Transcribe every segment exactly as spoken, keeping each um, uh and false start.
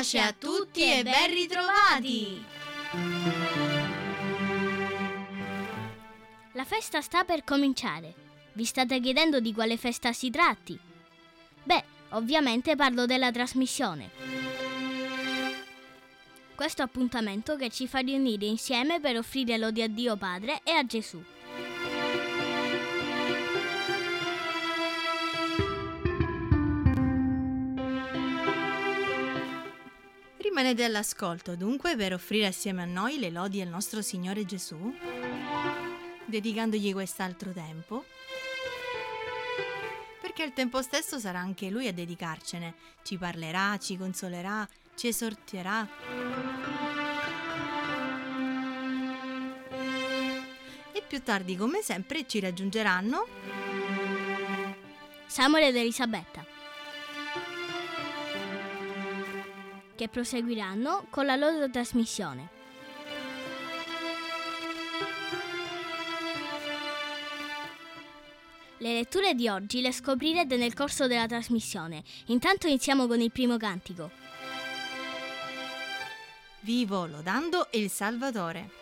Pace a tutti e ben ritrovati! La festa sta per cominciare. Vi state chiedendo di quale festa si tratti? Beh, ovviamente parlo della trasmissione. Questo appuntamento che ci fa riunire insieme per offrire lodi a Dio Padre e a Gesù. Rimanete all'ascolto dunque per offrire assieme a noi le lodi al nostro Signore Gesù, dedicandogli quest'altro tempo, perché al tempo stesso sarà anche Lui a dedicarcene, ci parlerà, ci consolerà, ci esorterà. E più tardi, come sempre, ci raggiungeranno Samuele ed Elisabetta, che proseguiranno con la loro trasmissione. Le letture di oggi le scoprirete nel corso della trasmissione. Intanto iniziamo con il primo cantico. Vivo lodando il Salvatore.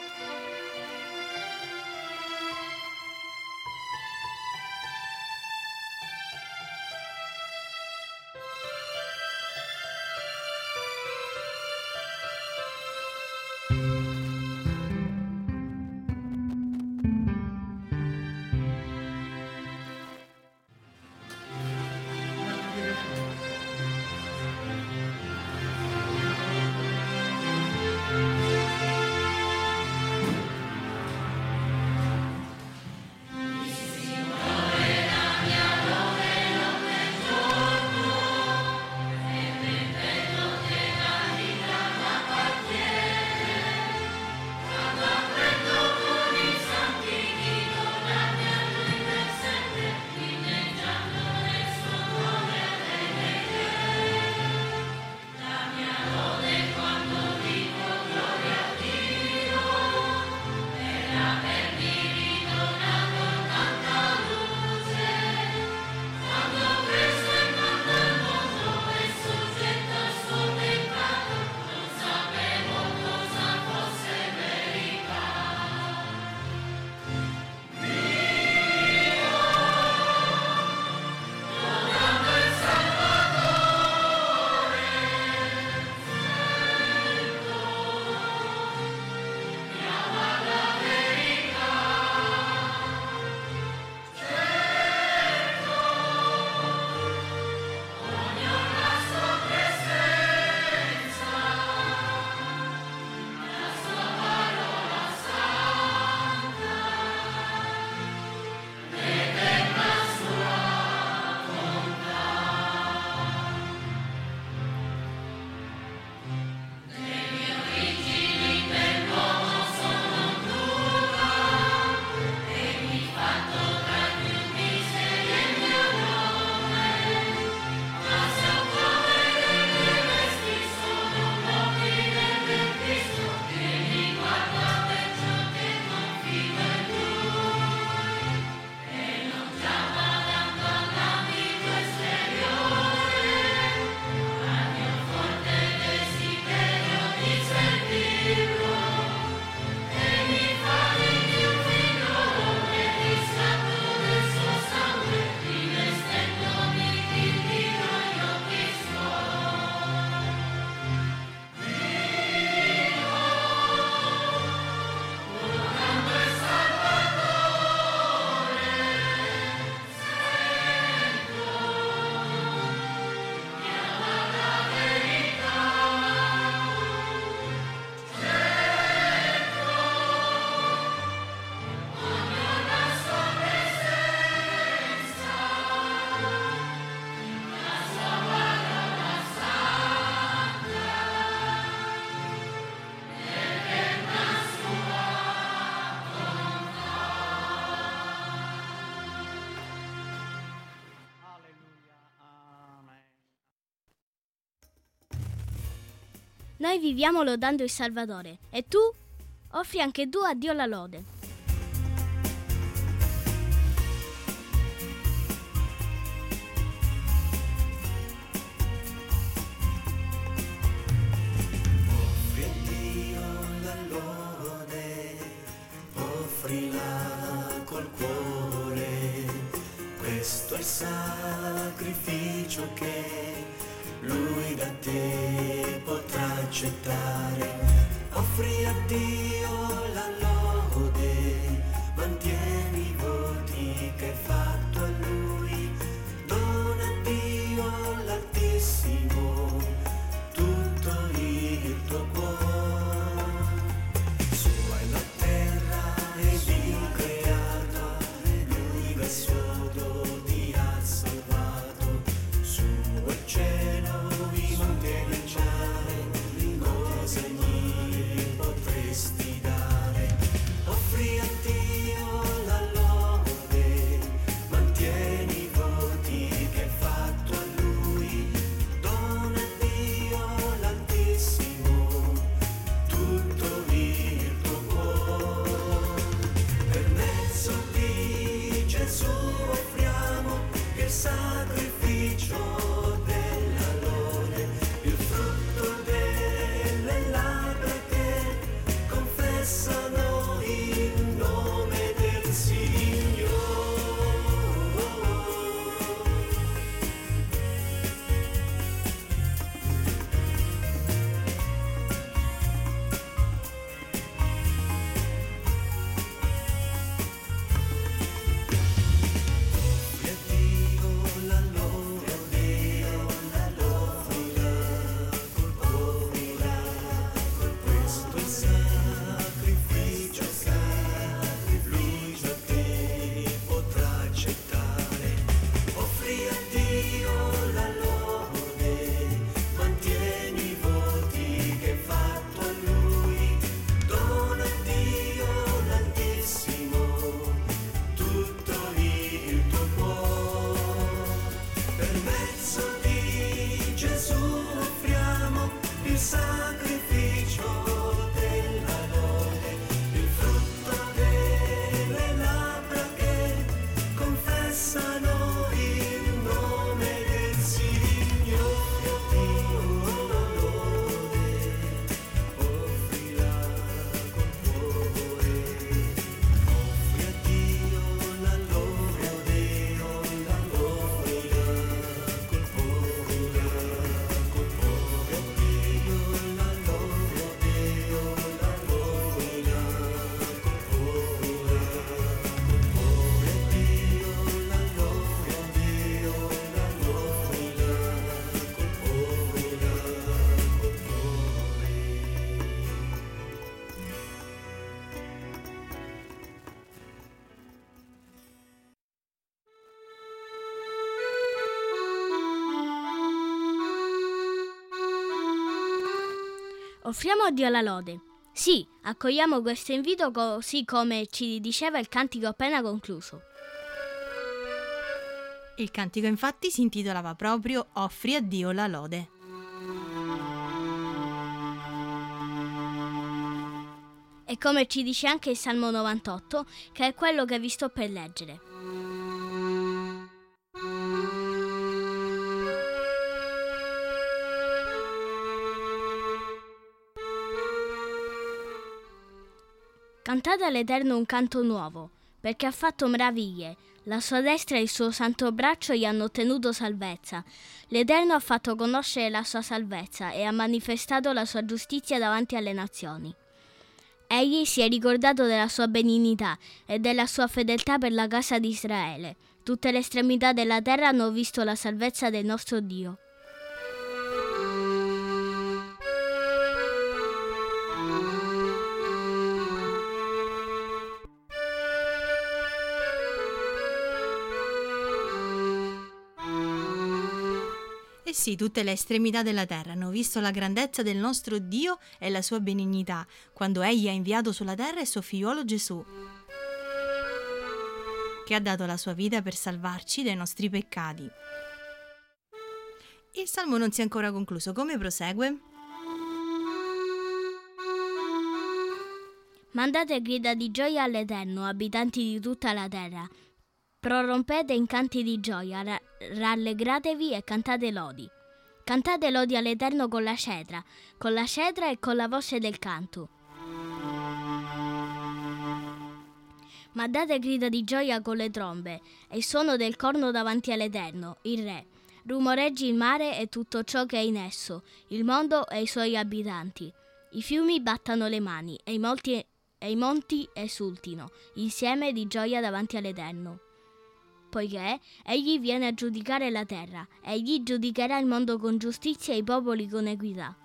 Noi viviamo lodando il Salvatore e tu offri anche tu a Dio la lode. il sacrificio che Lui da te potrà accettare. Offri a Dio la lode, mantieni i voti che hai fatto a Lui. Dona a Dio l'Altissimo tutto il tuo cuore. Sua è la terra ed il creato, Lui dal suo ti ha salvato. Suo è il cielo, i monti e il mare, cosa gli potresti dare? Offri a Dio la lode, mantieni i voti che hai fatto a Lui. Dona a Dio l'Altissimo tutto il tuo cuore. Per mezzo di Gesù offriamo il sacrificio della lode, il frutto delle labbra che confessano il nome del Signore. Offri a Dio la lode, la offrila col offrila col questo sacrificio che Lui da te potrà accettare. Offri a Dio la lode, mantieni i voti che hai fatto a Lui. Dona a Dio l'Altissimo tutto il tuo cuore. Per mezzo di Gesù offriamo il sacrificio della lode, il frutto delle labbra che confessano il nome del Signore. Dio la lode, offrila col cuore. Offri a Dio la lode, la offrila col cuore, col cuore. A Dio la lode, la offrila col cuore, col cuore. A Dio la lode, la offrila col Offriamo a Dio la lode. Sì, accogliamo questo invito così come ci diceva il cantico appena concluso. Il cantico infatti si intitolava proprio Offri a Dio la lode. E come ci dice anche il Salmo novantotto, che è quello che vi sto per leggere. Cantate all'Eterno un canto nuovo, perché ha fatto meraviglie. La sua destra e il suo santo braccio gli hanno ottenuto salvezza. L'Eterno ha fatto conoscere la sua salvezza e ha manifestato la sua giustizia davanti alle nazioni. Egli si è ricordato della sua benignità e della sua fedeltà per la casa di Israele. Tutte le estremità della terra hanno visto la salvezza del nostro Dio. Eh sì, tutte le estremità della terra hanno visto la grandezza del nostro Dio e la sua benignità, quando Egli ha inviato sulla terra il suo figliuolo Gesù, che ha dato la sua vita per salvarci dai nostri peccati. Il salmo non si è ancora concluso, come prosegue? Mandate grida di gioia all'Eterno, abitanti di tutta la terra. Prorompete in canti di gioia, ra- rallegratevi e cantate lodi. Cantate lodi all'Eterno con la cetra, con la cetra e con la voce del canto. Ma date grida di gioia con le trombe e il suono del corno davanti all'Eterno, il Re. Rumoreggi il mare e tutto ciò che è in esso, il mondo e i suoi abitanti. I fiumi battano le mani e i, molti, e i monti esultino, insieme di gioia davanti all'Eterno. Poiché egli viene a giudicare la terra, egli giudicherà il mondo con giustizia e i popoli con equità.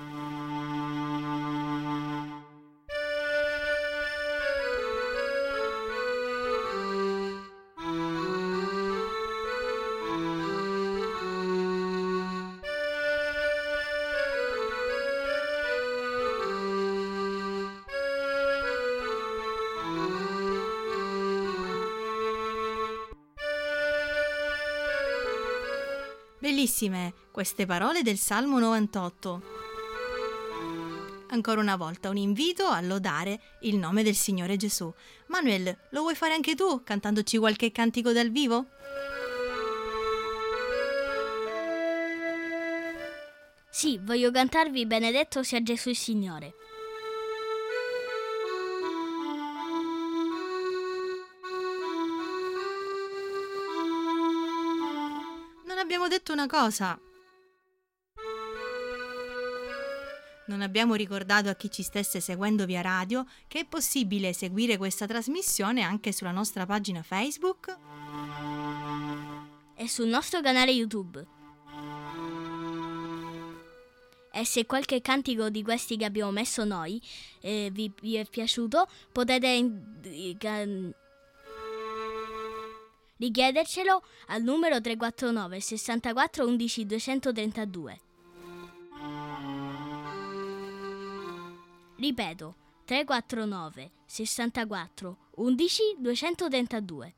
Bellissime queste parole del Salmo novantotto. Ancora una volta un invito a lodare il nome del Signore Gesù. Manuel, lo vuoi fare anche tu, cantandoci qualche cantico dal vivo? Sì, voglio cantarvi Benedetto sia Gesù il Signore. Non abbiamo detto una cosa. Non abbiamo ricordato a chi ci stesse seguendo via radio che è possibile seguire questa trasmissione anche sulla nostra pagina Facebook E sul nostro canale YouTube. E se qualche cantico di questi che abbiamo messo noi eh, vi, vi è piaciuto, potete in, can, richiedercelo al numero tre quattro nove sessantaquattro undici duecentotrentadue. Ripeto, tre quattro nove sessantaquattro undici duecentotrentadue.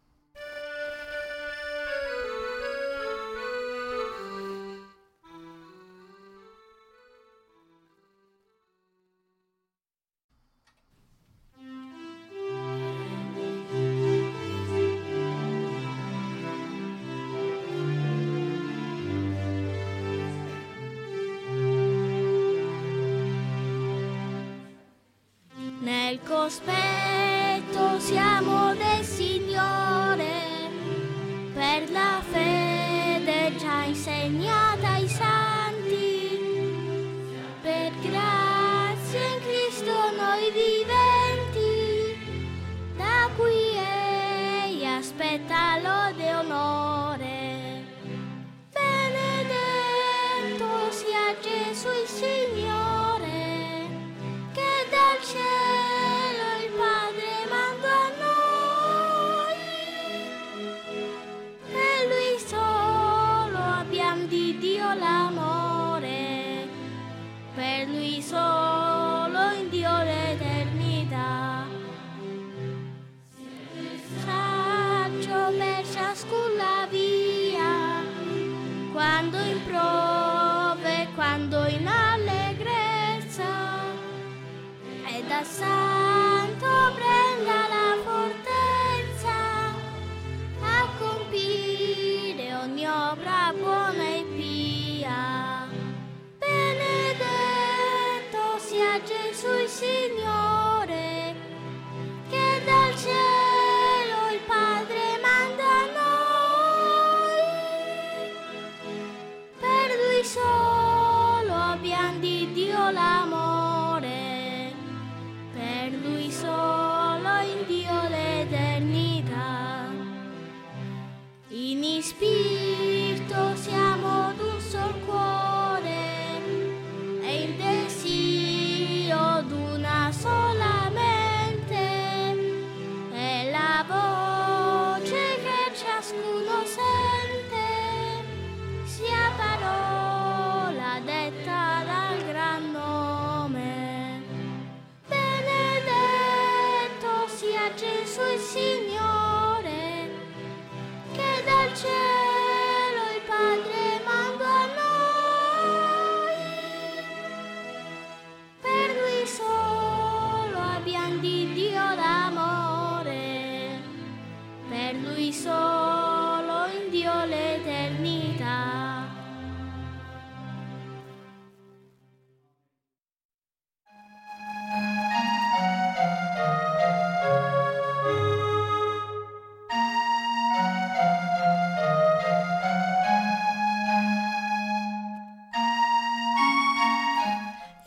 Nel cospetto siamo del Signore, per la fede già insegnata ai santi, per grazia in Cristo noi viventi, da cui Egli aspetta lode e onore. Benedetto sia Gesù il Signore, che dal cielo il Padre manda a noi. Per Lui solo abbiamo di Dio l'amore, per Lui solo in Dio l'eternità. Saggio per ciascun la via, quando in prove, quando in allegrezza, e da santo prenda la fortezza a compire ogni opra buona e pia. Benedetto sia Gesù il Signore, che dal cielo il Padre manda a noi. Per Lui solo abbiamo di Dio l'amore, per Lui solo in Dio l'eternità. In spirito siamo d'un sol cuore e il desiderio d'una sola mente, e la voce che ciascuno sente sia parola detta dal gran nome. Benedetto sia Gesù il Signore, che dal cielo il Padre manda a noi. Per Lui solo abbiamo di Dio l'amore, per Lui solo in Dio l'eternità.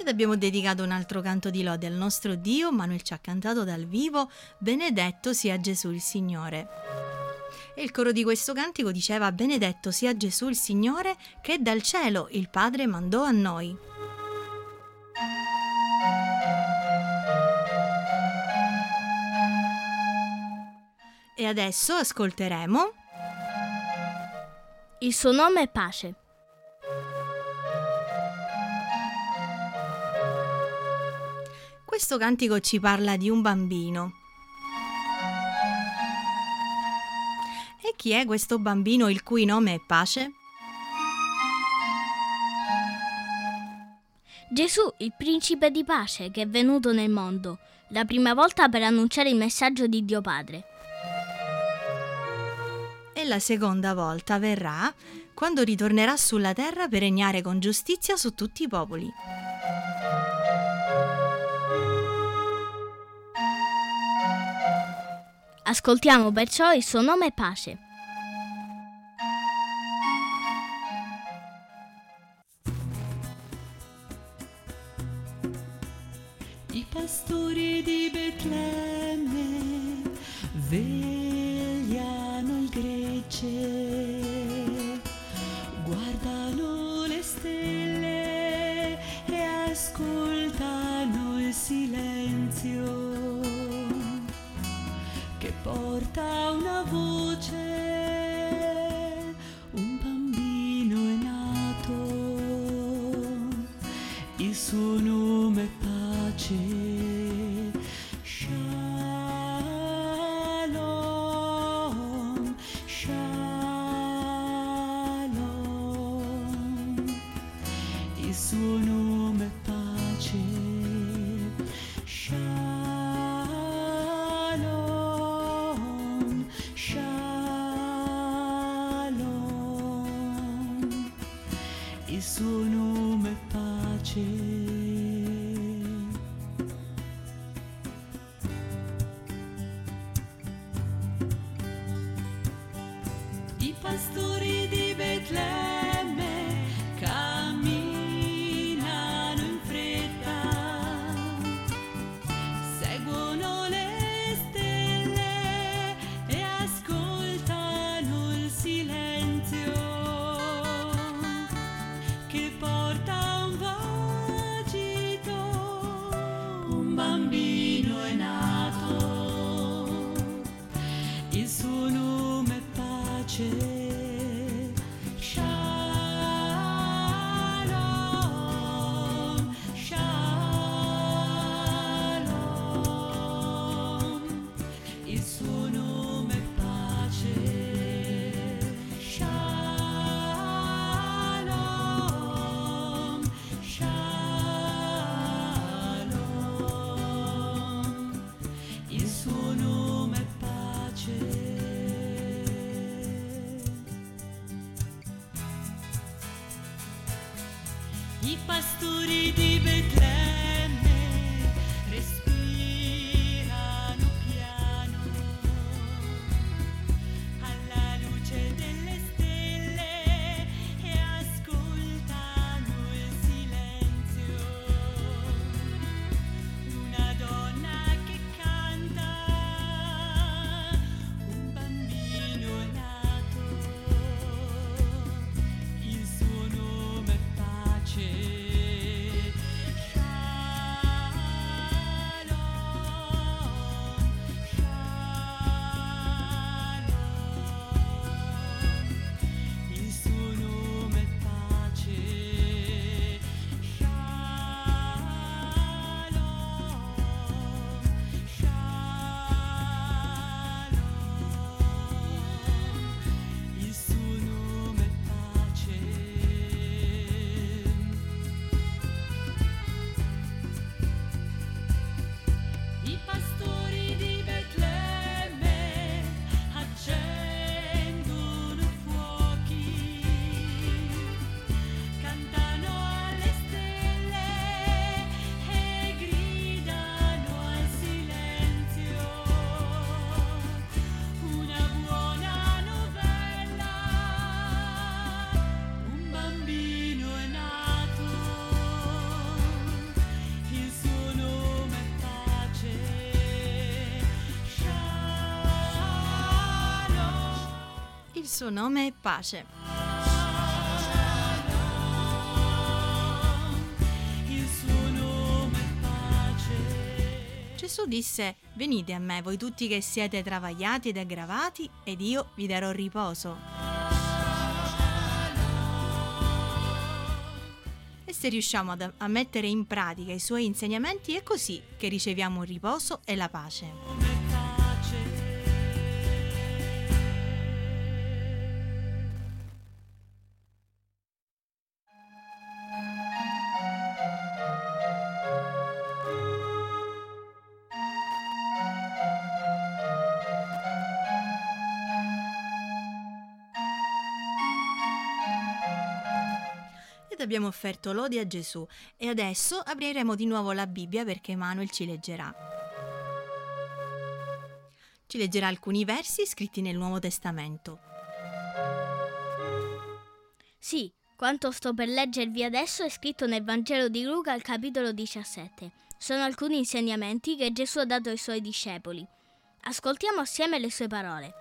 abbiamo dedicato un altro canto di lode al nostro Dio. Manuel ci ha cantato dal vivo Benedetto sia Gesù il Signore. E il coro di questo cantico diceva: Benedetto sia Gesù il Signore, che dal cielo il Padre mandò a noi. E adesso ascolteremo Il suo nome è pace. Questo cantico ci parla di un bambino. E chi è questo bambino il cui nome è pace? Gesù, il principe di pace, che è venuto nel mondo, la prima volta per annunciare il messaggio di Dio Padre. E la seconda volta verrà quando ritornerà sulla terra per regnare con giustizia su tutti i popoli. Ascoltiamo perciò il suo nome è pace. I pastori di Betlemme vegliano il gregge, guardano le stelle e ascoltano il silenzio che porta una voce. Un bambino è nato, il suo nome è pace. Shalom, shalom, il suo nome è pace. Shalom, shalom, il suo nome è pace. I pastori di Betlemme camminano in fretta, seguono le stelle e ascoltano il silenzio che porta un vagito. Un bambino è nato, il suo nome è pace. Shalom, shalom, il suo nome è pace. Shalom, shalom, il suo nome è pace. I pastori di Betlemme respirano piano alla luce delle stelle e ascoltano il silenzio. Una donna che canta, un bambino è nato, il suo nome è pace. suo nome è pace. Il suo nome è pace. Gesù disse: venite a me voi tutti che siete travagliati ed aggravati, ed io vi darò riposo. E se riusciamo ad- a mettere in pratica i suoi insegnamenti, è così che riceviamo il riposo e la pace. Ed abbiamo offerto lodi a Gesù e adesso apriremo di nuovo la Bibbia perché Emanuel ci leggerà. Ci leggerà alcuni versi scritti nel Nuovo Testamento. Sì, quanto sto per leggervi adesso è scritto nel Vangelo di Luca al capitolo diciassette. Sono alcuni insegnamenti che Gesù ha dato ai suoi discepoli. Ascoltiamo assieme le sue parole.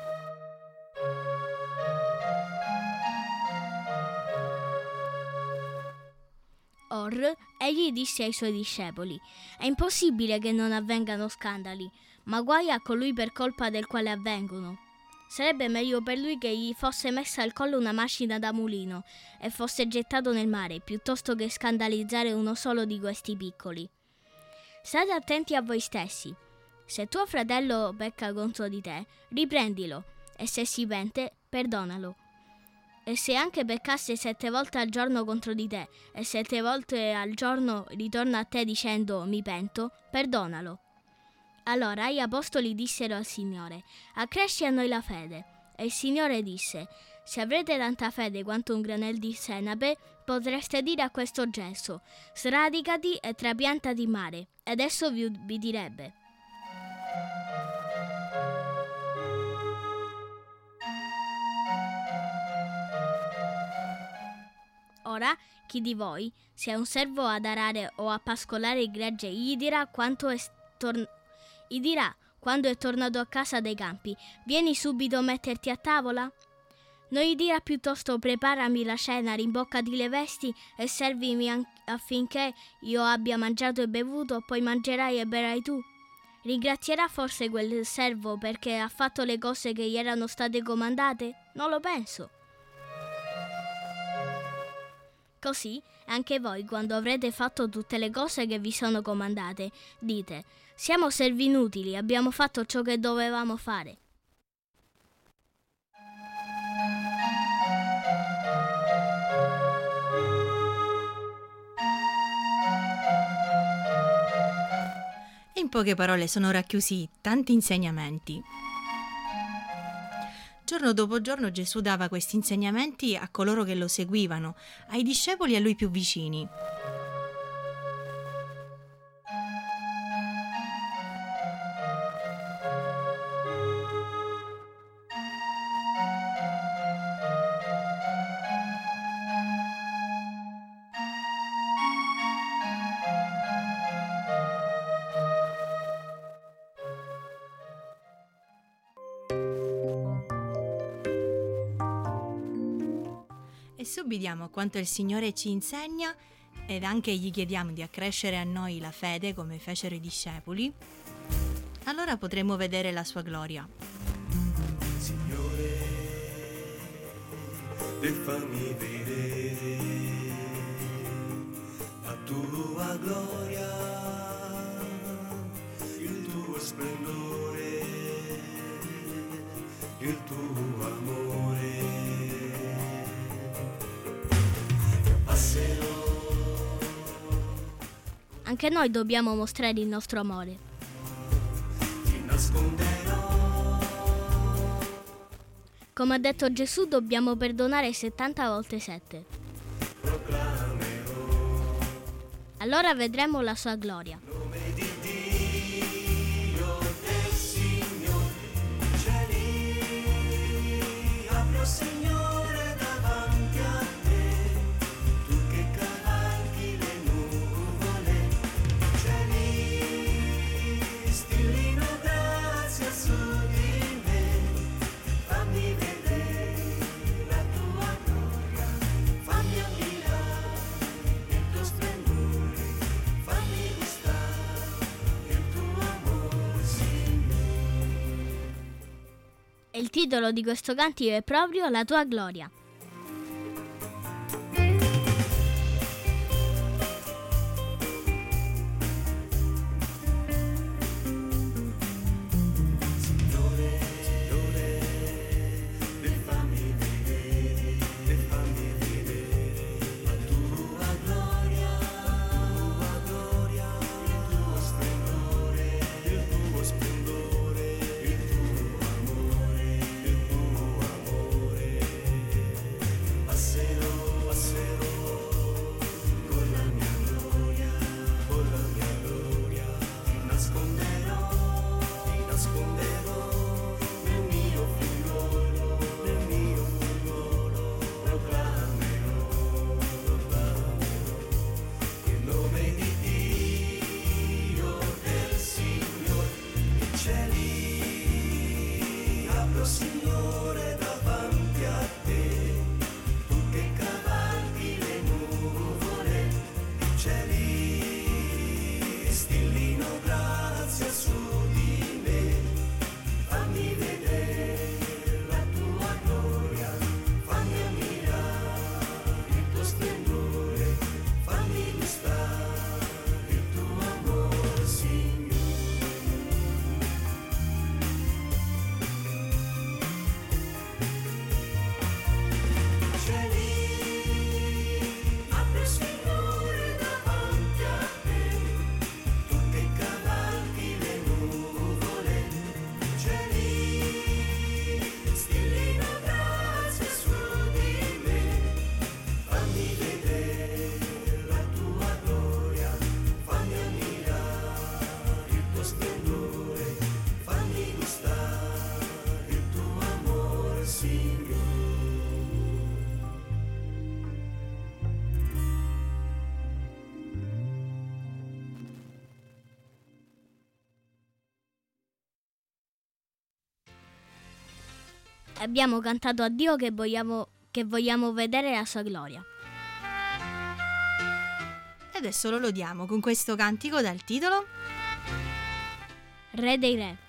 Or, egli disse ai suoi discepoli: è impossibile che non avvengano scandali, ma guai a colui per colpa del quale avvengono. Sarebbe meglio per lui che gli fosse messa al collo una macina da mulino e fosse gettato nel mare, piuttosto che scandalizzare uno solo di questi piccoli. State attenti a voi stessi. Se tuo fratello pecca contro di te, riprendilo, e se si pente, perdonalo. E se anche peccasse sette volte al giorno contro di te, e sette volte al giorno ritorna a te dicendo mi pento, perdonalo. Allora gli apostoli dissero al Signore: accresci a noi la fede. E il Signore disse: se avrete tanta fede quanto un granel di senape, potreste dire a questo gesso: sradicati e trapiantati in mare, ed esso vi ubbidirebbe. Ora, chi di voi, se è un servo ad arare o a pascolare il gregge, gli dirà quanto è tor- gli dirà quando è tornato a casa dai campi: vieni subito a metterti a tavola? Non gli dirà piuttosto: preparami la cena, rimboccati le vesti e servimi an- affinché io abbia mangiato e bevuto, poi mangerai e berai tu? Ringrazierà forse quel servo perché ha fatto le cose che gli erano state comandate? Non lo penso. Così, anche voi, quando avrete fatto tutte le cose che vi sono comandate, dite: siamo servi inutili, abbiamo fatto ciò che dovevamo fare. E in poche parole sono racchiusi tanti insegnamenti. Giorno dopo giorno Gesù dava questi insegnamenti a coloro che lo seguivano, ai discepoli a lui più vicini. E se ubbidiamo quanto il Signore ci insegna ed anche gli chiediamo di accrescere a noi la fede come fecero i discepoli, allora potremo vedere la sua gloria. Signore, e fammi vedere la tua gloria, il tuo splendore, il tuo amore. Passerò. Anche noi dobbiamo mostrare il nostro amore. Ti nasconderò. Come ha detto Gesù, dobbiamo perdonare settanta volte sette. Proclamerò Allora vedremo la sua gloria. il nome di Dio, del Signore. I cieli apro, Signore, davanti a te. Tu che cavalchi le nuvole. I cieli stillino grazia su di me. Fammi vedere E il titolo di questo cantico è proprio La tua gloria. Abbiamo cantato a Dio che vogliamo, che vogliamo vedere la sua gloria. E adesso lo lodiamo con questo cantico dal titolo Re dei Re.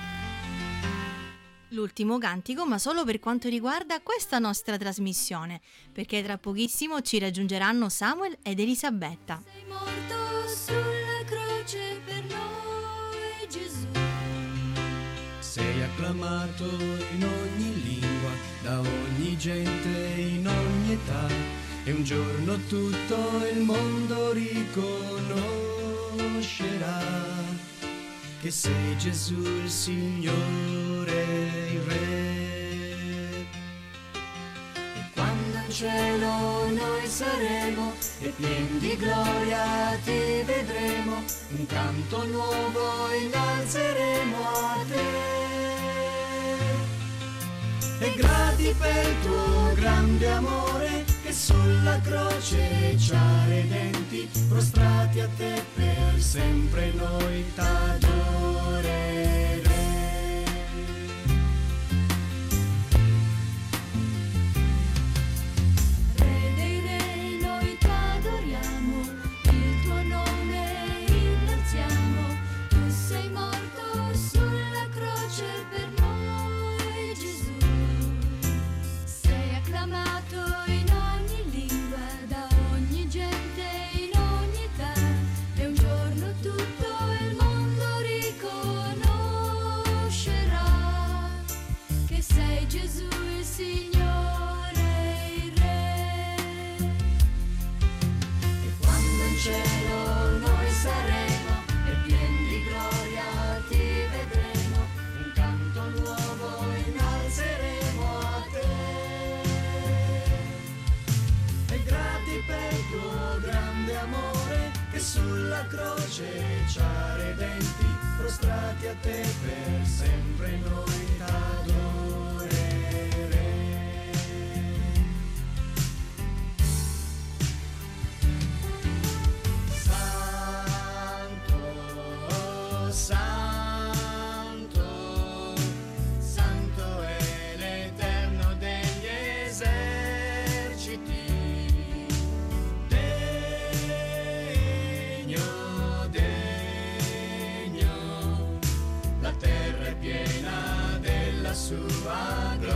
L'ultimo cantico, ma solo per quanto riguarda questa nostra trasmissione, perché tra pochissimo ci raggiungeranno Samuel ed Elisabetta. Sei morto sulla croce per noi, Gesù. Sei acclamato in ogni lingua, da ogni gente, in ogni età, e un giorno tutto il mondo riconoscerà che sei Gesù il Signore, il Re. E quando in cielo noi saremo e pieni di gloria ti vedremo, un canto nuovo innalzeremo a te. E grati per il tuo grande amore che sulla croce ci ha redenti, prostrati a te per sempre noi t'adoreremo. Re dei re, noi t'adoriamo, il tuo nome innalziamo. Tu sei morto sulla croce per noi, Gesù. Sei acclamato in ogni lingua, da ogni gente, in ogni età, e un giorno tutto il mondo riconoscerà sua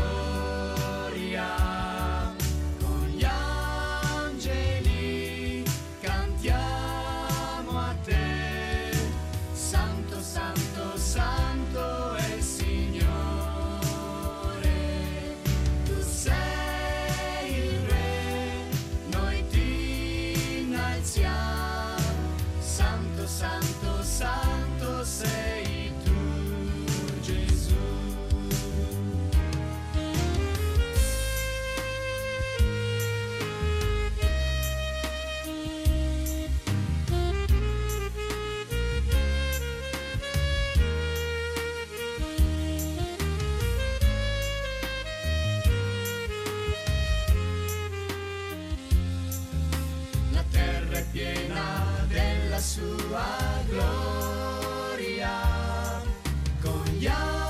gloria. Con gli angeli cantiamo a te, santo, santo, santo è il Signore. Tu sei il Re, noi ti innalziamo, santo, santo, santo sei tu, Gesù. La terra è piena della sua gloria, con gli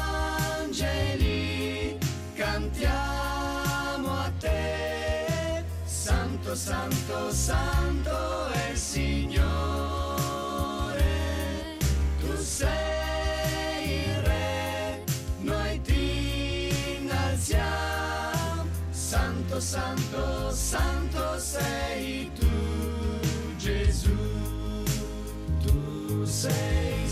angeli cantiamo a te, santo, santo, santo è il Signore. Tu sei il Re, noi ti innalziamo, santo, santo, santo sei tu, Gesù. Tu sei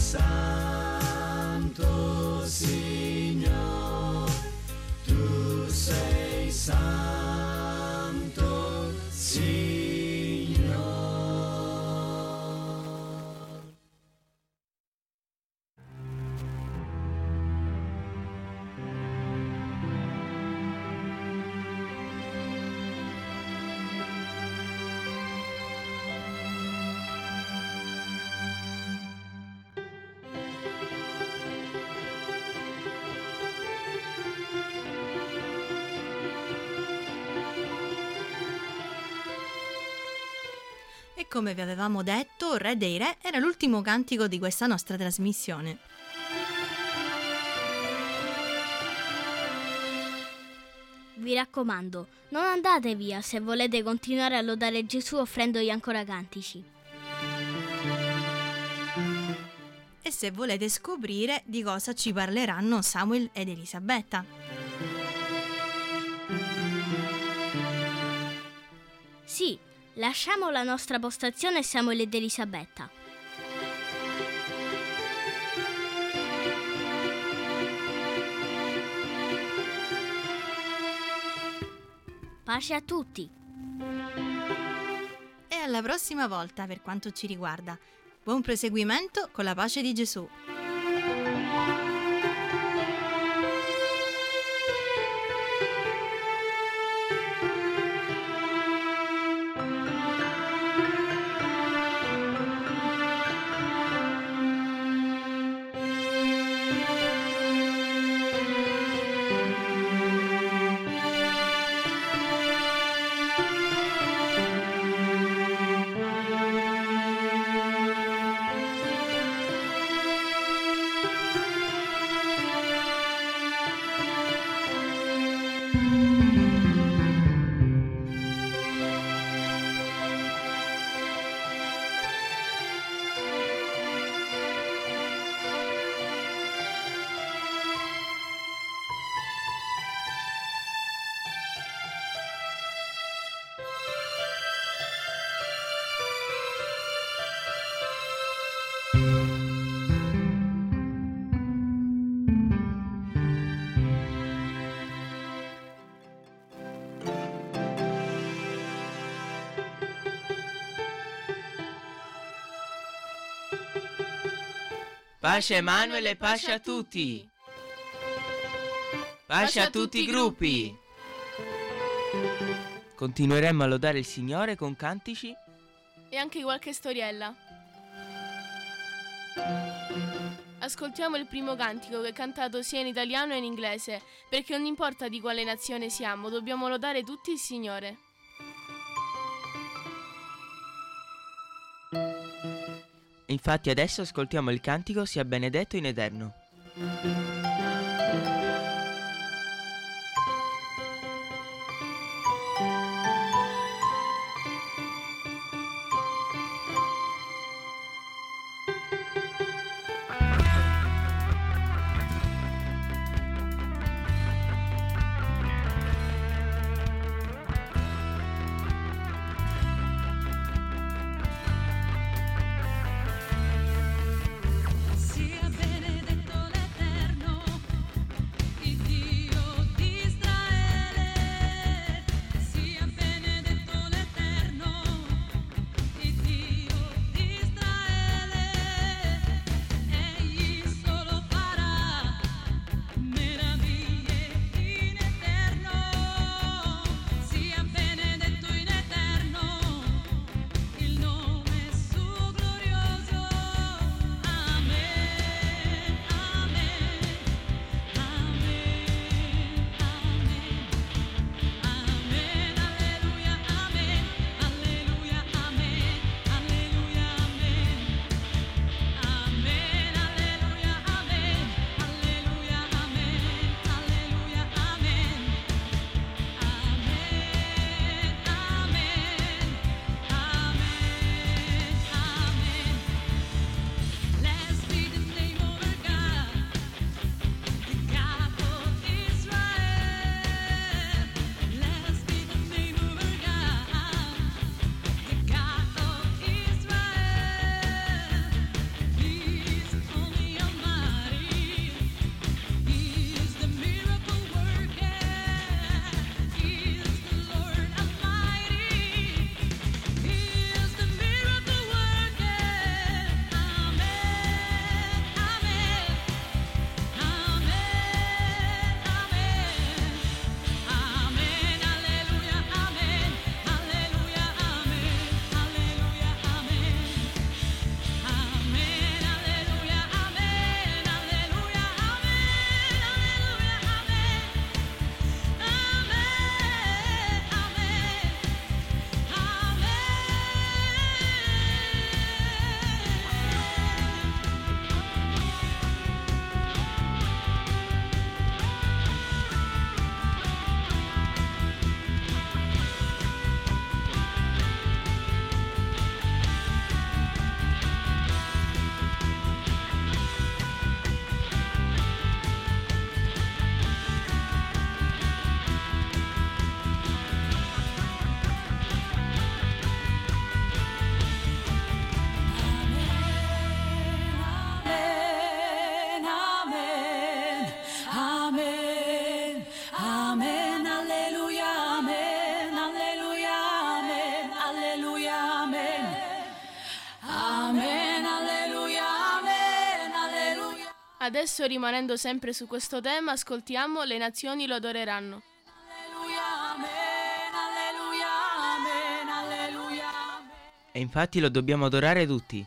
santo, Signore, tu sei santo, Signore. E come vi avevamo detto, Re dei Re era l'ultimo cantico di questa nostra trasmissione. Vi raccomando, non andate via se volete continuare a lodare Gesù offrendogli ancora cantici. E se volete scoprire di cosa ci parleranno Samuel ed Elisabetta. Sì, lasciamo la nostra postazione Samuel ed Elisabetta. Pace a tutti! E alla prossima volta per quanto ci riguarda. Buon proseguimento con la pace di Gesù. Pace Emanuele e pace a tutti. Pace a tutti i gruppi. Continueremo a lodare il Signore con cantici e anche qualche storiella. Ascoltiamo il primo cantico che è cantato sia in italiano che in inglese, perché non importa di quale nazione siamo, dobbiamo lodare tutti il Signore. Infatti adesso ascoltiamo il cantico Sia benedetto in eterno. Adesso, rimanendo sempre su questo tema, ascoltiamo Le nazioni lo adoreranno. E infatti lo dobbiamo adorare tutti.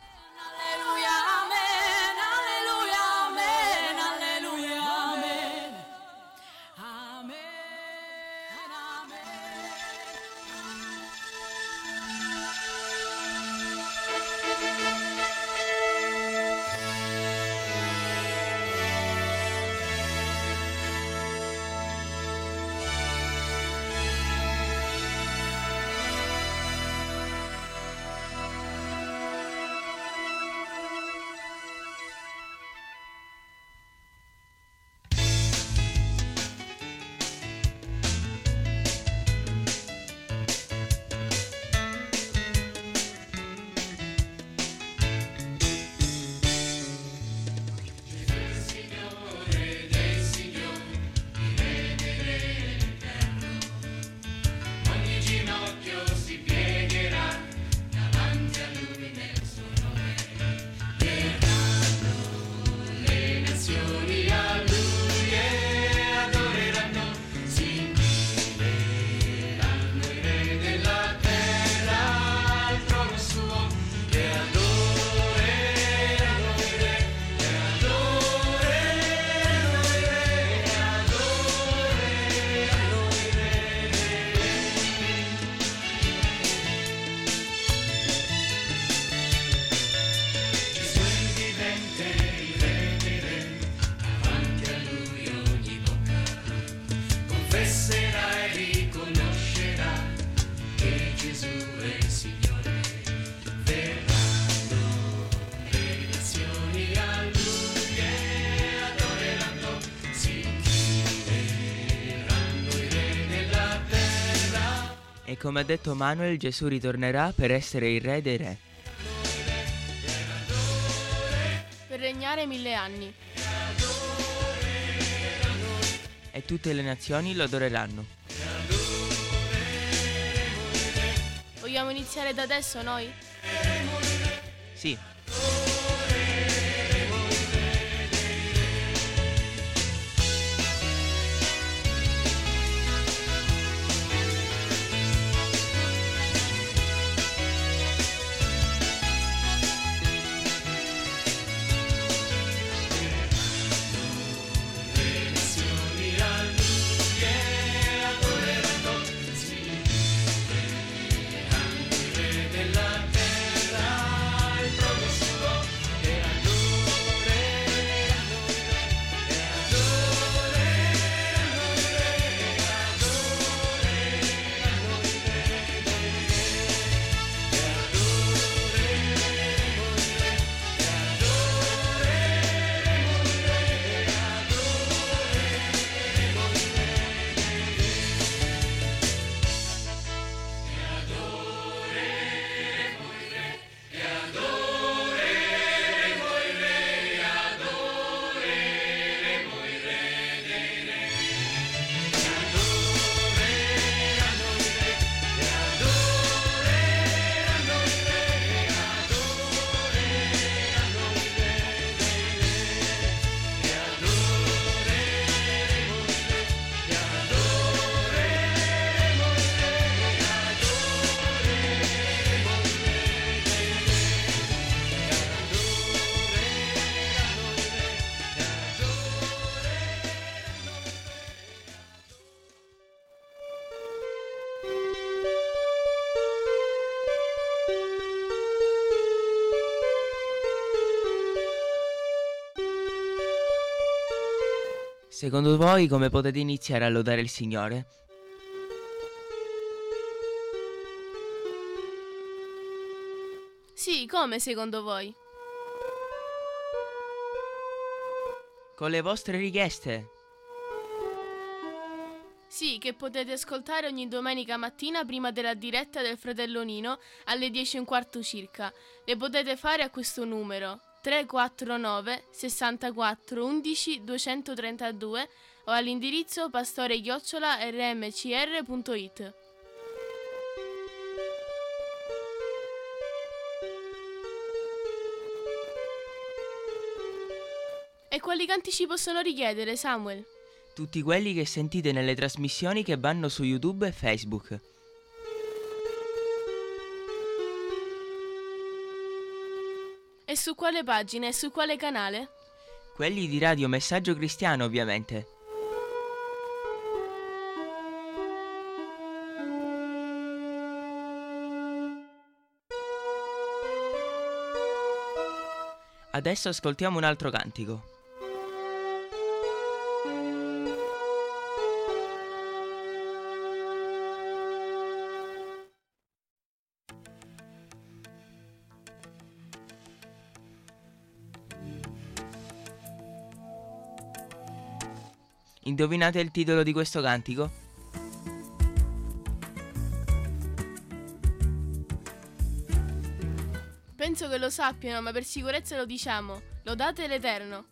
E come ha detto Manuel, Gesù ritornerà per essere il Re dei Re. Per regnare mille anni. E tutte le nazioni lo adoreranno. Vogliamo iniziare da adesso noi? Sì. Secondo voi come potete iniziare a lodare il Signore? Sì, come secondo voi? Con le vostre richieste. Sì, che potete ascoltare ogni domenica mattina prima della diretta del Fratello Nino alle dieci e un quarto circa. Le potete fare a questo numero tre quattro nove sessantaquattro undici duecentotrentadue o all'indirizzo pastore chiocciola erre emme ci erre punto it. E quali canti ci possono richiedere, Samuel? Tutti quelli che sentite nelle trasmissioni che vanno su YouTube e Facebook. E su quale pagina e su quale canale? Quelli di Radio Messaggio Cristiano, ovviamente. Adesso ascoltiamo un altro cantico. Indovinate il titolo di questo cantico? Penso che lo sappiano, ma per sicurezza lo diciamo. Lodate l'Eterno.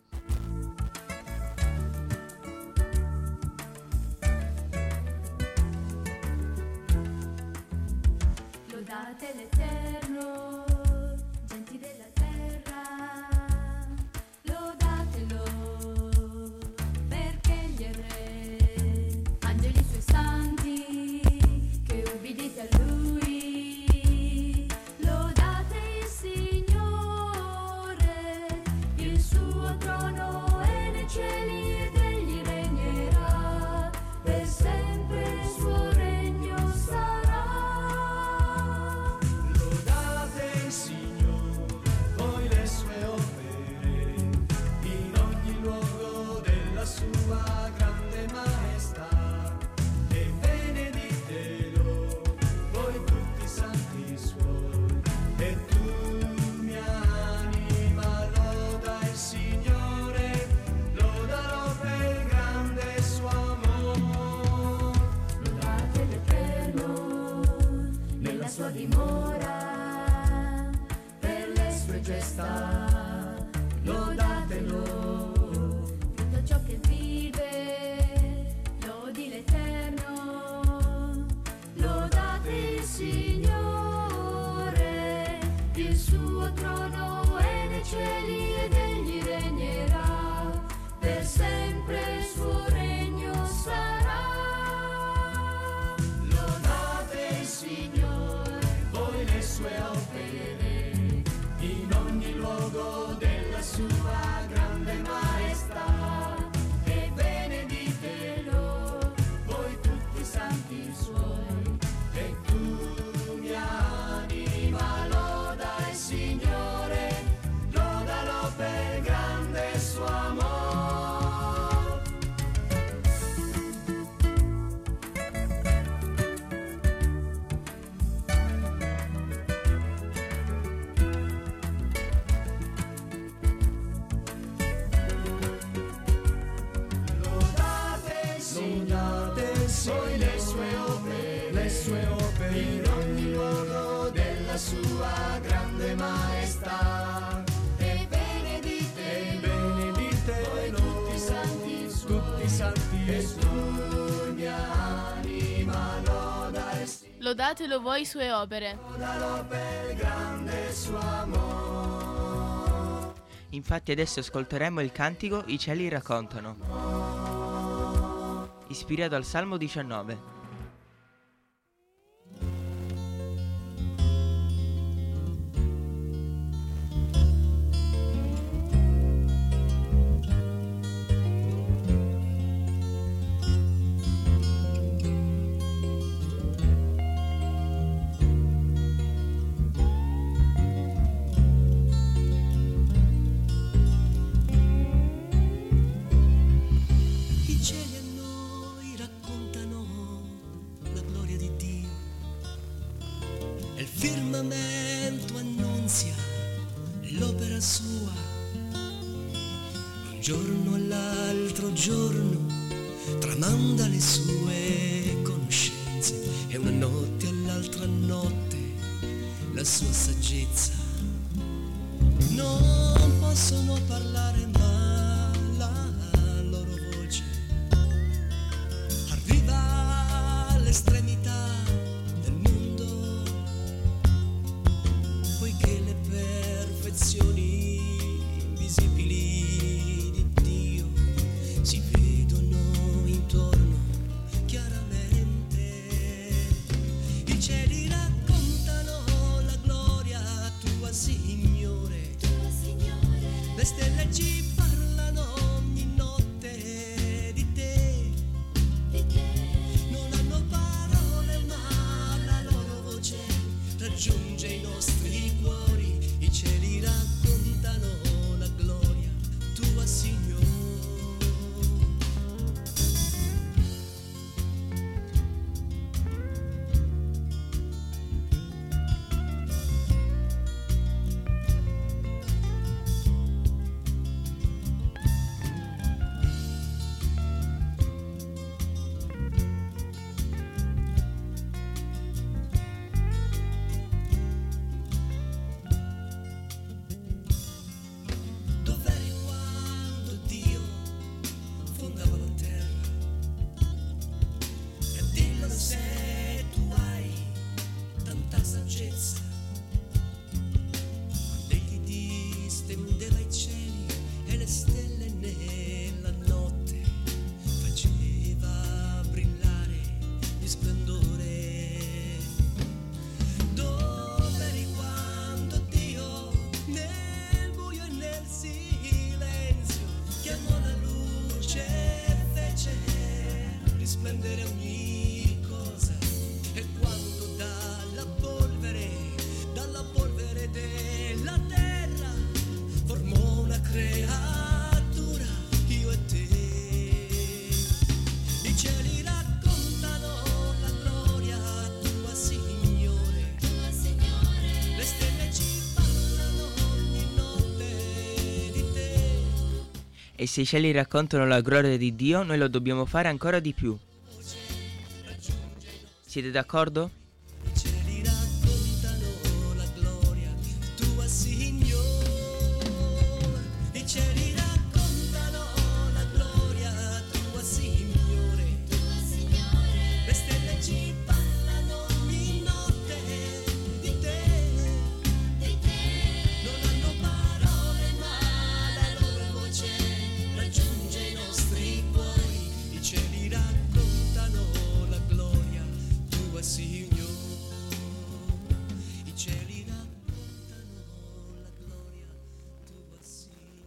Lodate l'Eterno, genti della terra, lodatelo, perché gli è re, angeli suoi santi, che ubbidite a lui, lodate il Signore, il suo trono è nei cieli ed egli regnerà, per sempre il suo regno sarà. Lodate il Signore, voi le sue opere, in ogni luogo della sua grande maestà. E beneditelo, voi tutti santi suoi. E tu, mia anima, loda il Signore, lodalo per il grande suo amore. Lodate l'Eterno nella sua dimora, per le sue gesta, lodatelo. Tutto ciò che vive, lodi l'Eterno, lodate il Signore, il suo trono è nei cieli ed egli regnerà, per sempre il suo regno sarà. Lodate il Signore, voi le sue opere, in ogni luogo della sua grande maestà. E beneditelo, voi tutti santi suoi. E tu, mia anima, loda il Signore, lodalo per il grande suo amore. Lodate il Signore, voi le sue opere, le sue opere, in ogni luogo della sua grande maestà. E benedite, e benedite voi tutti santi suoi, tutti santi e tu, mia anima, loda il Signore, Lodatelo voi sue opere. lodalo per il grande suo amore. Infatti adesso ascolteremo il cantico I cieli raccontano, ispirato al Salmo diciannove. I cieli a noi raccontano la gloria di Dio e il firmamento annunzia l'opera sua. Un giorno all'altro giorno tramanda le sue conoscenze e una notte all'altra notte la sua saggezza. Non possono parlare ma la loro voce arriva all'estremità del mondo, poiché le perfezioni invisibili di E se i cieli raccontano la gloria di Dio, noi lo dobbiamo fare ancora di più. Siete d'accordo? I cieli raccontano la gloria tua, Signore. I cieli raccontano la gloria tua, Signore. Le stelle ci parlano ogni notte di te. Non hanno parole, ma la loro voce raggiunge i nostri cuori. I cieli raccontano la gloria tua, Signore. I cieli raccontano la gloria tua, Signore.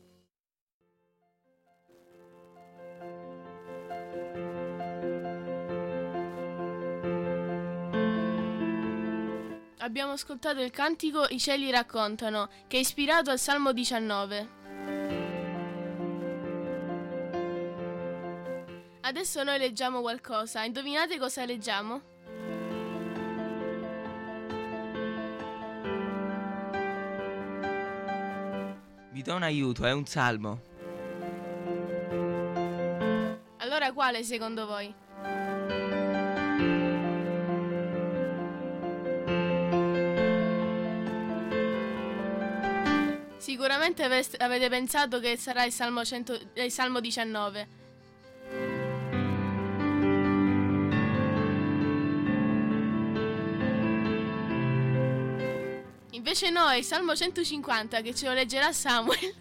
Abbiamo ascoltato il cantico I cieli raccontano, che è ispirato al Salmo diciannove. Adesso noi leggiamo qualcosa. Indovinate cosa leggiamo? Vi do un aiuto, è un salmo. Allora quale secondo voi? Sicuramente aveste- avete pensato che sarà il Salmo, cento, eh, il Salmo diciannove. Invece no, è il Salmo centocinquanta che ce lo leggerà Samuel.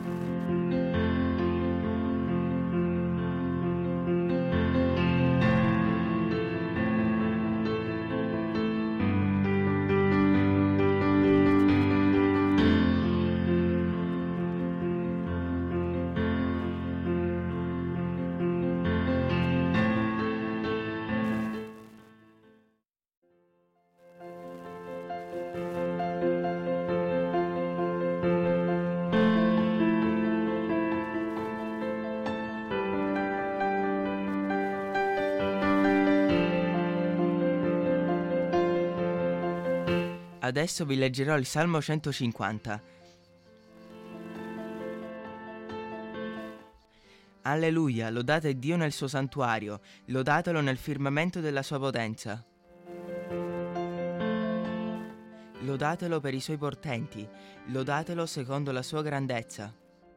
Adesso vi leggerò il Salmo centocinquanta. Alleluia, lodate Dio nel suo santuario, lodatelo nel firmamento della sua potenza. Lodatelo per i suoi portenti, lodatelo secondo la sua grandezza.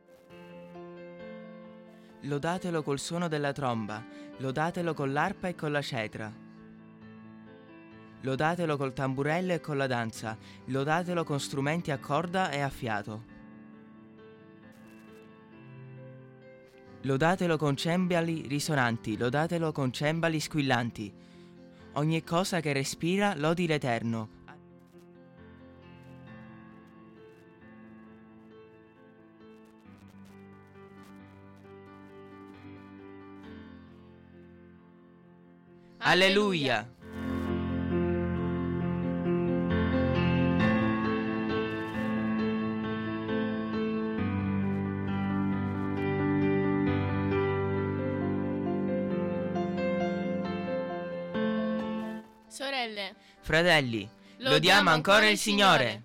Lodatelo col suono della tromba, lodatelo con l'arpa e con la cetra. Lodatelo col tamburello e con la danza, lodatelo con strumenti a corda e a fiato. Lodatelo con cembali risonanti, lodatelo con cembali squillanti. Ogni cosa che respira lodi l'Eterno. Alleluia! Sorelle, Fratelli, lodiamo ancora il Signore.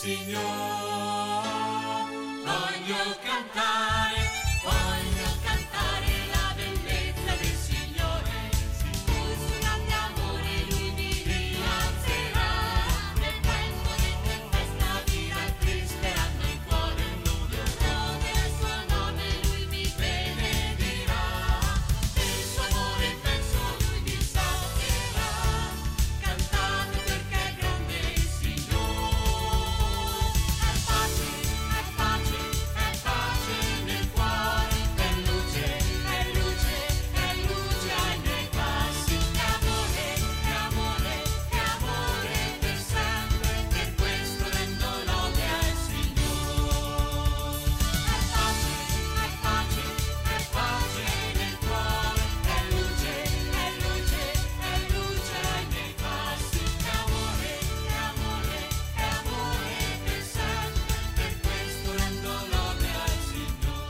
Signore, voglio cantare, voglio cantare la bellezza del Signore. Pur su grande amore Lui mi rialzerà. Nel tempo di tempesta mi rattristeranno il cuore. Io nel suo nome Lui mi benedirà. Del suo amore penso Lui mi salverà. Cantate perché è grande il Signore. È pace, è pace, è pace nel cuore. È luce, è luce, è luce ai miei passi. È amore, è amore, è amore per sempre. Per questo rendo lode al Signore. È pace, è pace, è pace nel cuore. È luce, è luce, è luce ai miei passi. È amore, è amore, è amore per sempre. Per questo rendo lode al Signore.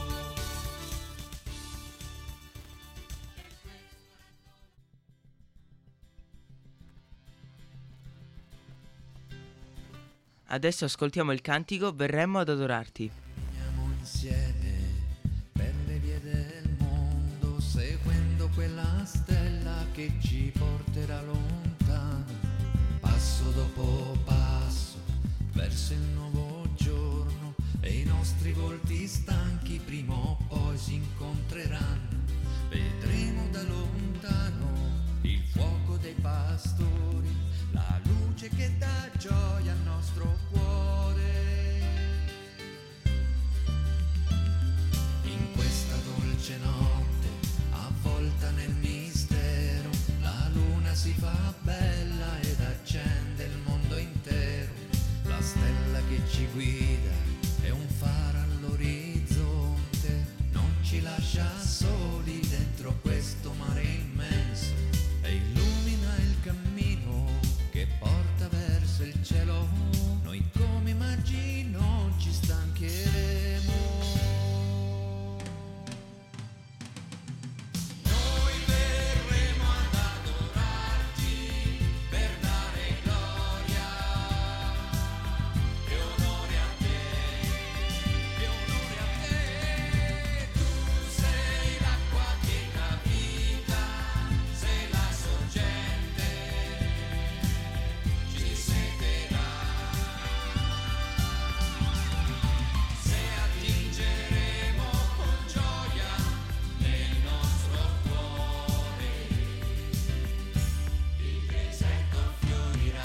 Adesso ascoltiamo il cantico Verremmo ad adorarti. Camminiamo insieme per le vie del mondo, seguendo quella stella che ci porterà lontano, passo dopo passo, verso il nuovo giorno, e i nostri volti stanchi prima o poi si incontreranno. Vedremo da lontano il fuoco dei pastori, la luce che dà gioia al nostro cuore. In questa dolce notte, avvolta nel mistero, la luna si fa bella ed accende il mondo intero. La stella che ci guida è un faro all'orizzonte, non ci lascia soli dentro questo mare immenso, e illumina il cammino che porta verso il cielo. Noi come magi non ci stancheremo. Noi verremo ad adorarti per dare gloria e onore a te, e onore a te. Tu sei l'acqua che dà vita, sei la sorgente, ci sederà. Se attingeremo con gioia nel nostro cuore, il deserto fiorirà.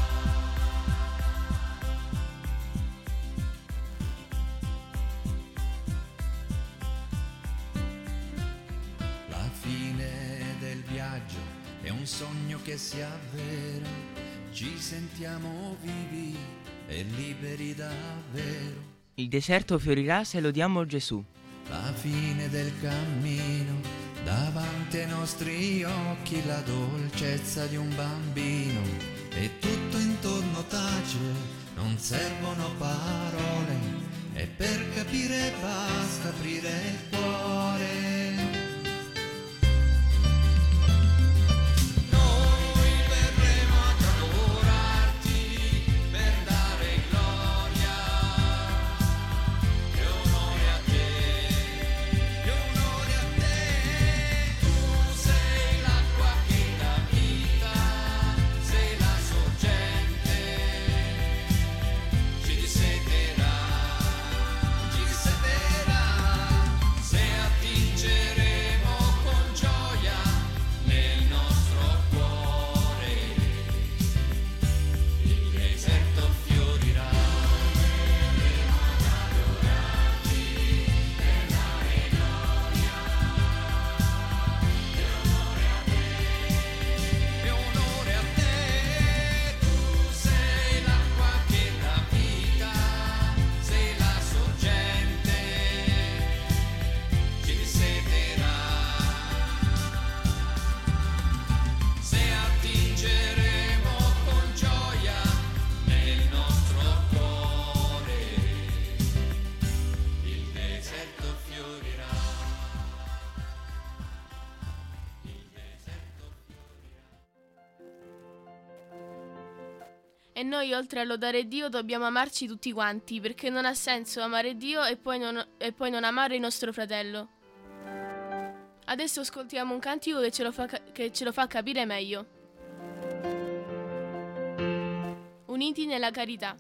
La fine del viaggio è un sogno che si avvera, ci sentiamo vivi e liberi davvero. Il deserto fiorirà se lodiamo Gesù. La fine del cammino, davanti ai nostri occhi la dolcezza di un bambino, e tutto intorno tace, non servono parole, e per capire basta aprire il cuore. Noi verremo ad adorarti per dare gloria e onore a te, e onore a te. Tu sei l'acqua che dà vita, sei la E noi, oltre a lodare Dio, dobbiamo amarci tutti quanti, perché non ha senso amare Dio e poi non, e poi non amare il nostro fratello. Adesso ascoltiamo un cantico che ce lo fa, che ce lo fa capire meglio. Uniti nella carità.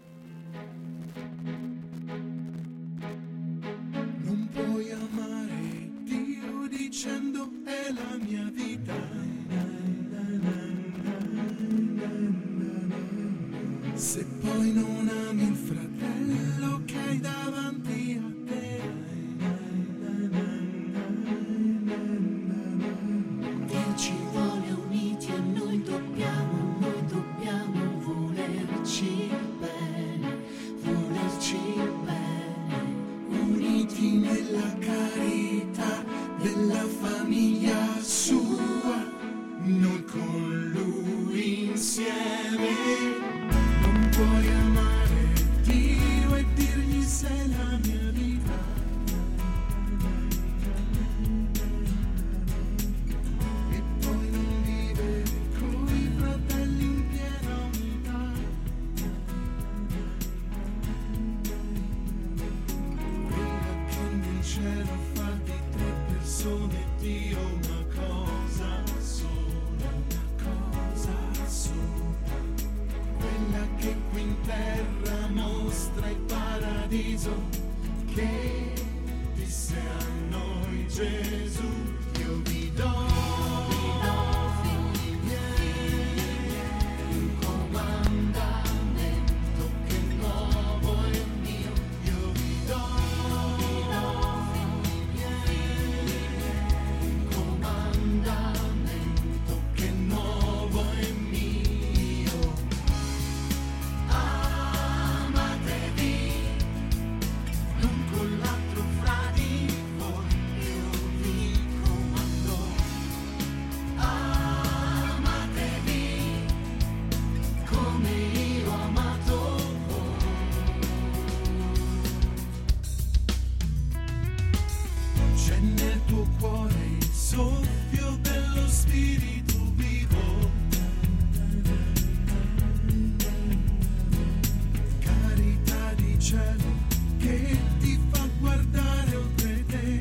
Non puoi amare Dio dicendo è la mia vita. Se poi non ami il fratello che hai davanti a te. Dio ci vuole uniti e noi dobbiamo, noi dobbiamo volerci bene, volerci bene, uniti nella carità della famiglia sua, noi con lui insieme. Non puoi amare Dio e dirgli sei la mia vita. E poi non vivere coi fratelli in piena unità. Quella che nel cielo fa di tre persone Dio una cosa sola, una cosa sola. Quella che qui in terra mostra il paradiso che disse a noi Gesù. Io vi do, figli miei, un comandamento che nuovo è mio. Io vi do, figli miei, un comandamento che nuovo è mio. Amatevi l'un con l'altro fra di voi, io vi comando. Amatevi come io ho amato voi. C'è nel tuo cuore il soffio dello Spirito vivo. Carità di cielo che ti fa guardare oltre te.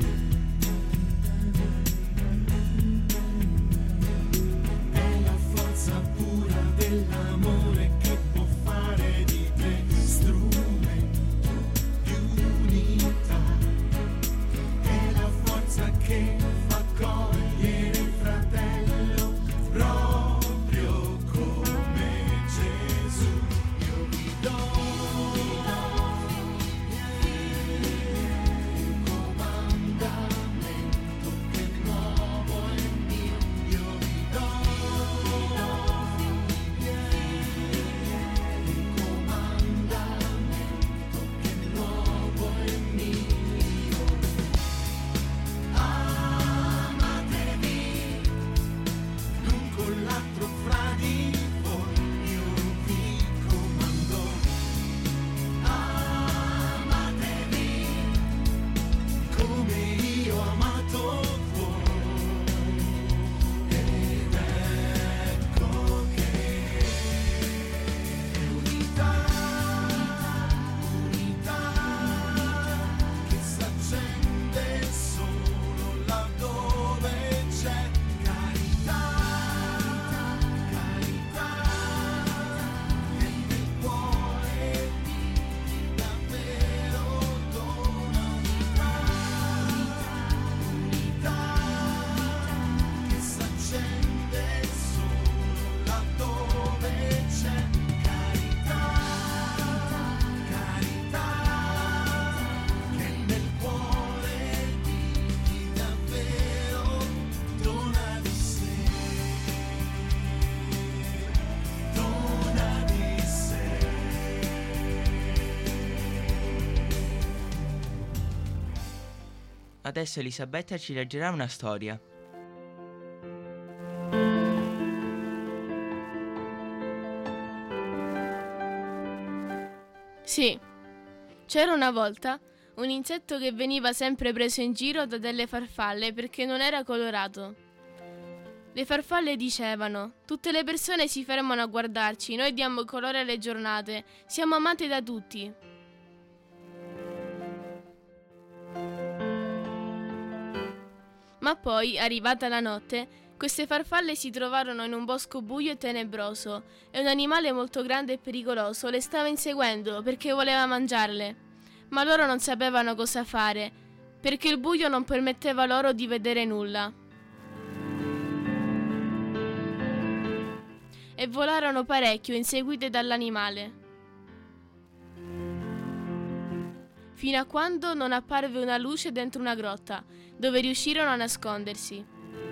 È la forza pura dell'amore che può fare di te strumento di unità. È la forza che fa cogliere il fratello proprio come Gesù. Io vi do, un comandamento che nuovo è mio. Io vi do, un comandamento che nuovo è mio. Amatevi l'un con l'altro fra di voi, io vi comando. Amatevi come io ho amato voi. Ed ecco che unità, unità che s'accende solo laddove c'è carità, carità che nel cuore di chi davvero dona. Unità, unità che s'accende solo laddove c'è carità, carità che nel cuore di chi davvero dona di sé, dona di sé. Adesso Elisabetta ci leggerà una storia. Sì, c'era una volta un insetto che veniva sempre preso in giro da delle farfalle perché non era colorato. Le farfalle dicevano: tutte le persone si fermano a guardarci, noi diamo colore alle giornate, siamo amate da tutti. Ma poi, arrivata la notte, queste farfalle si trovarono in un bosco buio e tenebroso e un animale molto grande e pericoloso le stava inseguendo perché voleva mangiarle. Ma loro non sapevano cosa fare, perché il buio non permetteva loro di vedere nulla. E volarono parecchio inseguite dall'animale, fino a quando non apparve una luce dentro una grotta, dove riuscirono a nascondersi.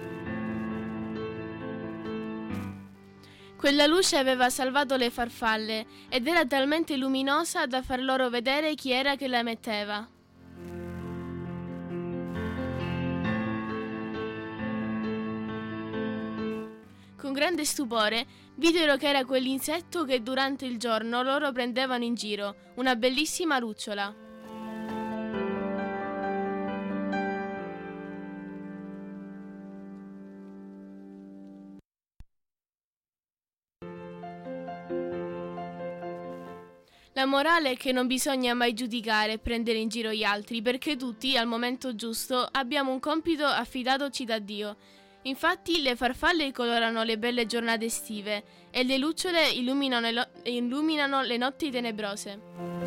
Quella luce aveva salvato le farfalle ed era talmente luminosa da far loro vedere chi era che la metteva. Con grande stupore videro che era quell'insetto che durante il giorno loro prendevano in giro, una bellissima lucciola. La morale è che non bisogna mai giudicare e prendere in giro gli altri, perché tutti, al momento giusto, abbiamo un compito affidatoci da Dio. Infatti le farfalle colorano le belle giornate estive e le lucciole illuminano le, illuminano le notti tenebrose.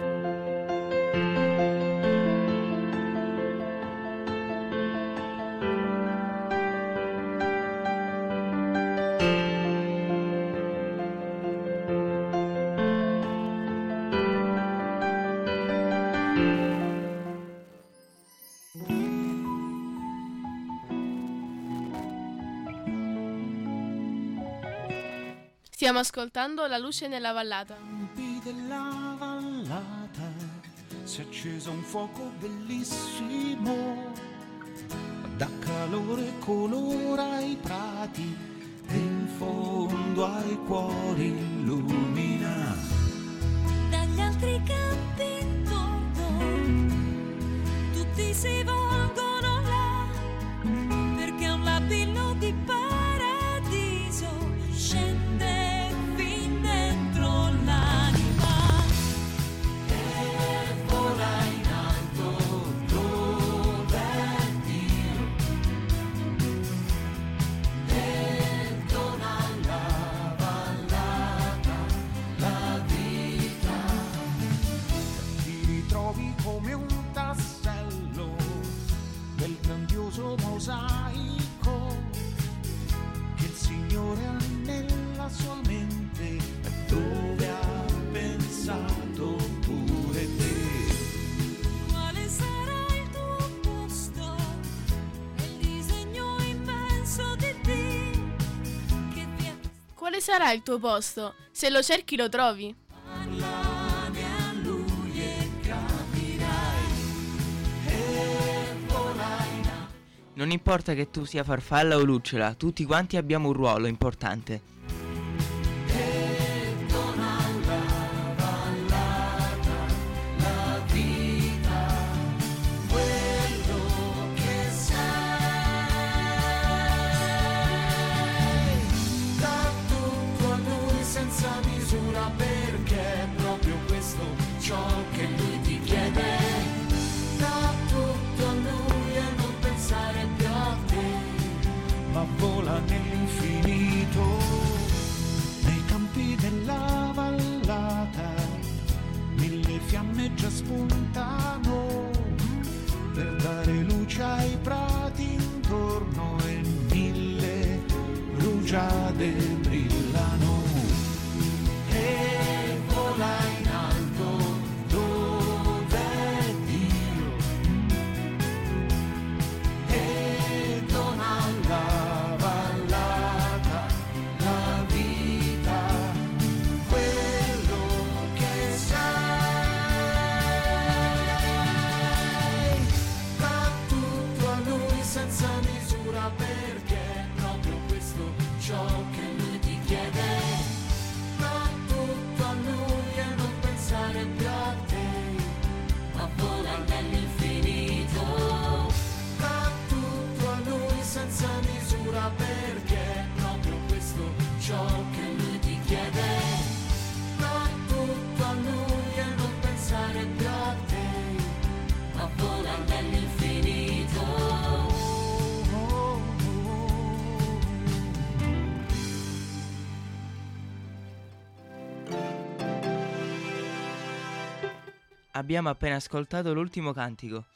Stiamo ascoltando La luce nella vallata. Campi della vallata si è acceso un fuoco bellissimo, dà calore e colore ai prati e in fondo ai cuori illumina. Dagli altri campi intorno tutti si volgono là, perché è un labillo di paradiso scende fin dentro l'anima e vola in alto dove Dio e dona alla vallata la vita. Ti ritrovi come un tassello del grandioso mosaico che il Signore ha nella sua mente e dove ha pensato pure te. Quale sarà il tuo posto nel disegno immenso di Dio che vi è Quale sarà il tuo posto? Se lo cerchi lo trovi. parlare a Lui e capirai e volai in alto. Non importa che tu sia farfalla o lucciola, tutti quanti abbiamo un ruolo importante. E dona alla vallata la vita, quello che sei. Dà tutto a Lui senza misura, perché è proprio questo ciò che Lui ti chiede. Dà tutto a Lui e non pensare più a te, ma vola nell'infinito. Nei campi della vallata mille fiamme già spuntano per dare luce ai prati intorno e mille rugiade brillano e vola in alto dove Dio e dona alla vallata la vita, quello che sei. Abbiamo appena ascoltato l'ultimo cantico.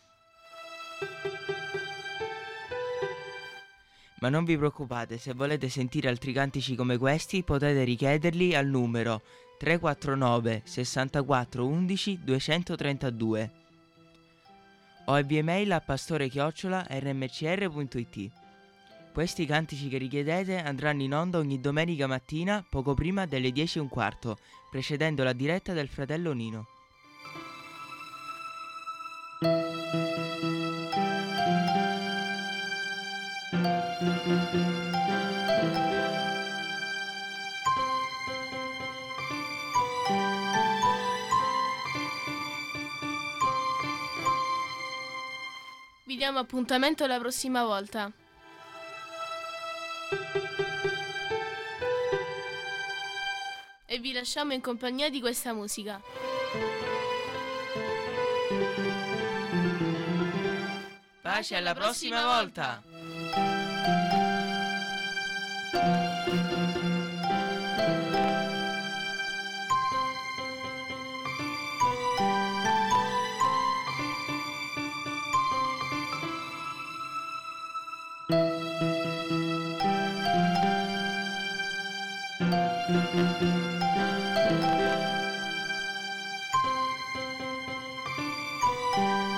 Ma non vi preoccupate, se volete sentire altri cantici come questi potete richiederli al numero tre quattro nove sessantaquattro undici duecentotrentadue o via mail a pastore chiocciola erre emme ci erre punto it. Questi cantici che richiedete andranno in onda ogni domenica mattina poco prima delle dieci e un quarto, precedendo la diretta del fratello Nino. Vi diamo appuntamento la prossima volta. E vi lasciamo in compagnia di questa musica. Pace alla prossima volta! Thank you.